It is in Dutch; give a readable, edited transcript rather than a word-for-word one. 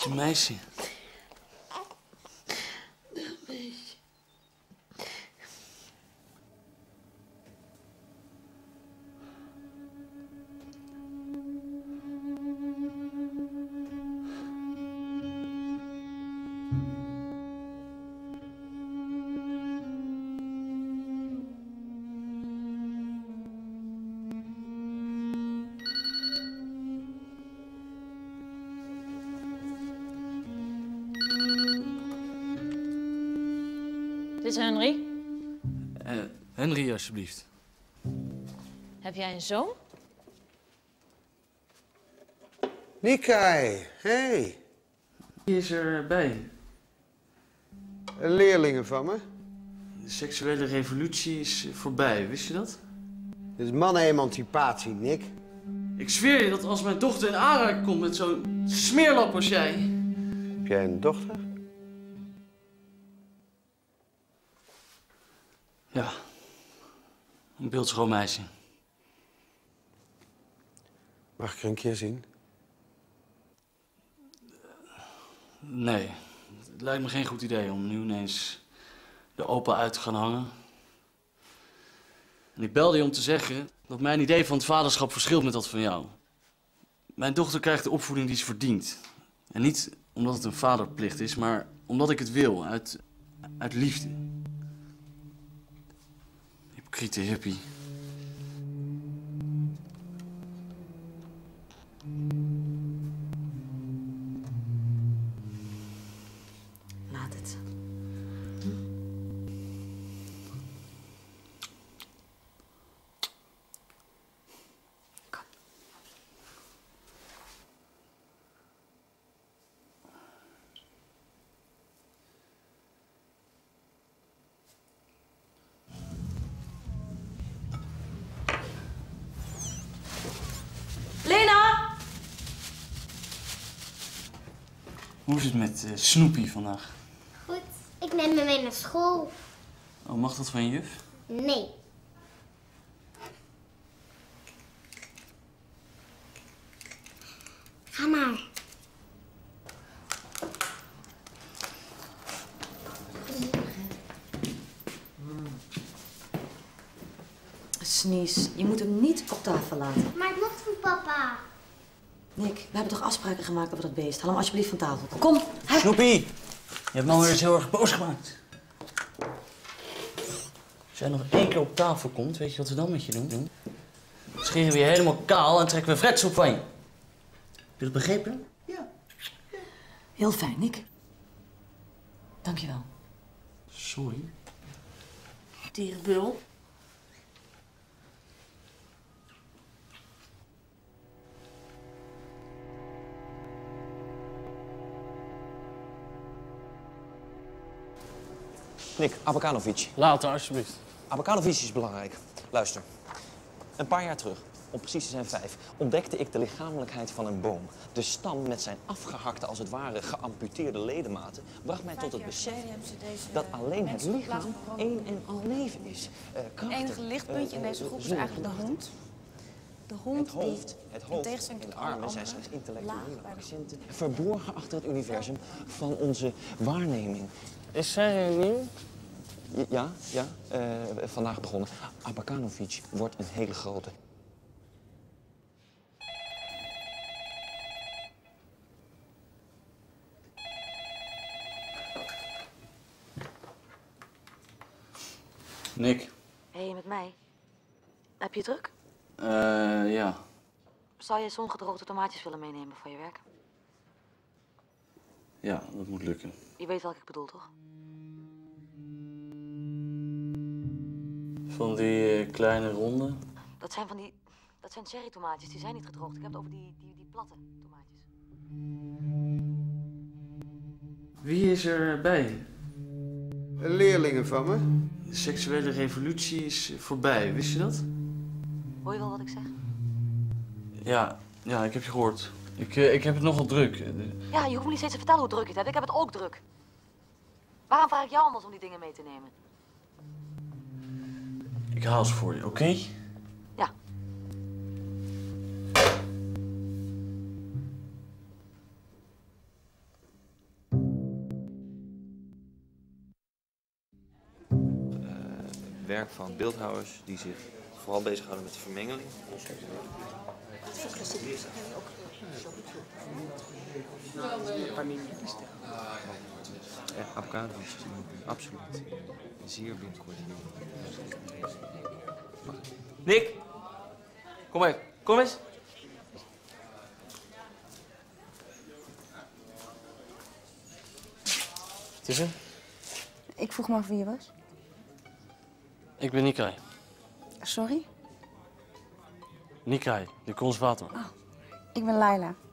Lieve meisje. Dit is Henry. Henry, alsjeblieft. Heb jij een zoon? Nikai, hey. Wie is erbij? Leerlingen van me. De seksuele revolutie is voorbij, wist je dat? Dit is mannen-emancipatie, Nick. Ik zweer je dat als mijn dochter in aanraking komt met zo'n smeerlap als jij... Heb jij een dochter? Ja, een beeldschoon meisje. Mag ik er een keer zien? Nee, het lijkt me geen goed idee om nu ineens de opa uit te gaan hangen. En ik belde je om te zeggen dat mijn idee van het vaderschap verschilt met dat van jou. Mijn dochter krijgt de opvoeding die ze verdient. En niet omdat het een vaderplicht is, maar omdat ik het wil, uit liefde. Hypocriete hippie. Laat het. Kom. Lena! Hoe is het met Snoopy vandaag? Goed, ik neem hem mee naar school. Oh, mag dat van je juf? Nee. Ga maar. Sneeze, je moet hem niet op tafel laten. Maar het mocht van papa. Nick, we hebben toch afspraken gemaakt over dat beest? Haal hem alsjeblieft van tafel. Kom. Hè? Snoopy, je hebt me alweer eens heel erg boos gemaakt. Als jij nog één keer op tafel komt, weet je wat we dan met je doen? Dan scheren we je helemaal kaal en trekken we fretsop van je. Heb je dat begrepen? Ja. Heel fijn, Nick. Dankjewel. Sorry. Dierenbul. Nick, Abakanovic. Later, alsjeblieft. Abakanovic is belangrijk. Luister. Een paar jaar terug, om precies te zijn 5, ontdekte ik de lichamelijkheid van een boom. De stam met zijn afgehakte, als het ware geamputeerde ledematen, bracht mij tot het besef dat alleen het lichaam één en al leven is. Het enige lichtpuntje in deze groep is eigenlijk de hond. De hond het hoofd en de armen zijn slechts intellectuele accenten, verborgen achter het universum van onze waarneming. Is zij nieuw? Ja, vandaag begonnen. Abakanovic wordt een hele grote. Nick. Hé, met mij. Heb je het druk? Ja. Zou je zongedroogde tomaatjes willen meenemen voor je werk? Ja, dat moet lukken. Je weet welke ik bedoel, toch? Van die kleine ronde? Dat zijn cherry tomaatjes, die zijn niet gedroogd. Ik heb het over die platte tomaatjes. Wie is erbij? Leerlingen van me. De seksuele revolutie is voorbij, wist je dat? Hoor je wel wat ik zeg? Ja, ik heb je gehoord. Ik heb het nogal druk. Ja, je hoeft me niet steeds te vertellen hoe druk je het hebt. Ik heb het ook druk. Waarom vraag ik jou anders om die dingen mee te nemen? Ik haal ze voor je, oké? Ja. werk van beeldhouwers die zich vooral bezighouden met de vermengeling. Avocado, absoluut. Zeer binnenkort. Nick! Kom even. Kom eens. Het is hem. Ik vroeg me af wie je was. Ik ben Nikai. Sorry? Nikai, de conservator. Ik ben Laila.